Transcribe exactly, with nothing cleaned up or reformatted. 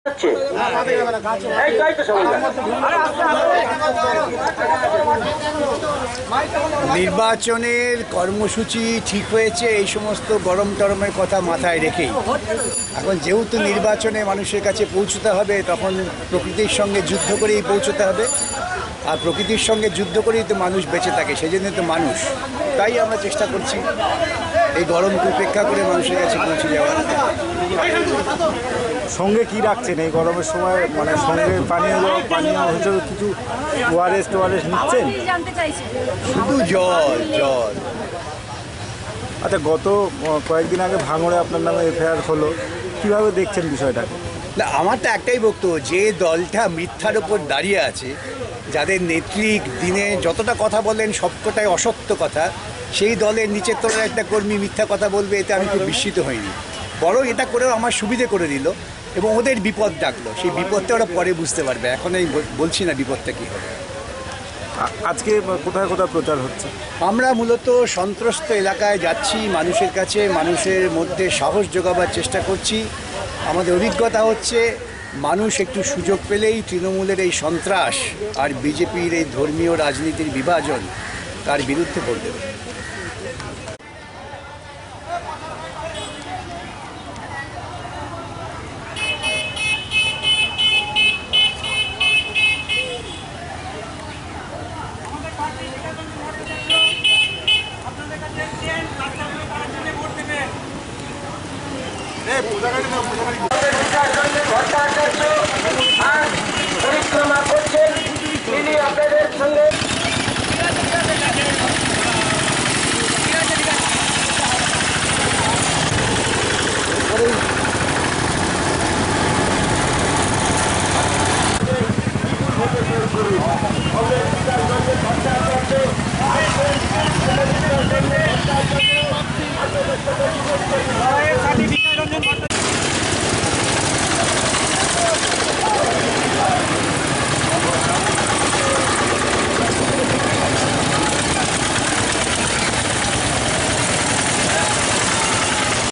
নির্বাচনের কর্মসূচি ঠিক হয়েছে এই সমস্ত গরম টরমের কথা মাথায় রেখেই। এখন যেহেতু নির্বাচনে মানুষের কাছে পৌঁছতে হবে, তখন প্রকৃতির সঙ্গে যুদ্ধ করেই পৌঁছতে হবে, আর প্রকৃতির সঙ্গে যুদ্ধ করেই তো মানুষ বেঁচে থাকে, সেজন্য তো মানুষ। তাই আমরা চেষ্টা করছি এই গরমকে উপেক্ষা করে মানুষের কাছে পৌঁছে যাওয়ার। সঙ্গে কি রাখছেন এই গরমের সময়? মানে সঙ্গে পানীয় পানীয় হিসেবে কিছু ওআরএস টোআরএস নিচ্ছেন? শুধু জল জল আচ্ছা, গত কয়েকদিন আগে ভাঙড়ে আপনার নামে এফআইআর হলো, কীভাবে দেখছেন বিষয়টাকে? না, আমার তো একটাই বক্তব্য, যে দলটা মিথ্যার ওপর দাঁড়িয়ে আছে, যাদের নেত্রী দিনে যতটা কথা বলেন সবকটাই অসত্য কথা, সেই দলের নিচের তলার একটা কর্মী মিথ্যা কথা বলবে, এতে আমি খুব বিস্মিত হইনি। বরং এটা করেও আমার সুবিধে করে দিল এবং ওদের বিপদ ডাকলো। সেই বিপদটা ওরা পরে বুঝতে পারবে, এখন আমি বলছি না বিপদটা কী হবে। আজকে কোথায় কোথায় প্রচার হচ্ছে? আমরা মূলত সন্ত্রস্ত এলাকায় যাচ্ছি, মানুষের কাছে মানুষের মধ্যে সাহস জোগাবার চেষ্টা করছি। আমাদের অভিজ্ঞতা হচ্ছে মানুষ একটু সুযোগ পেলেই তৃণমূলের এই সন্ত্রাস আর বিজেপির এই ধর্মীয় রাজনীতির বিভাজন তার বিরুদ্ধে ভোট দেবে।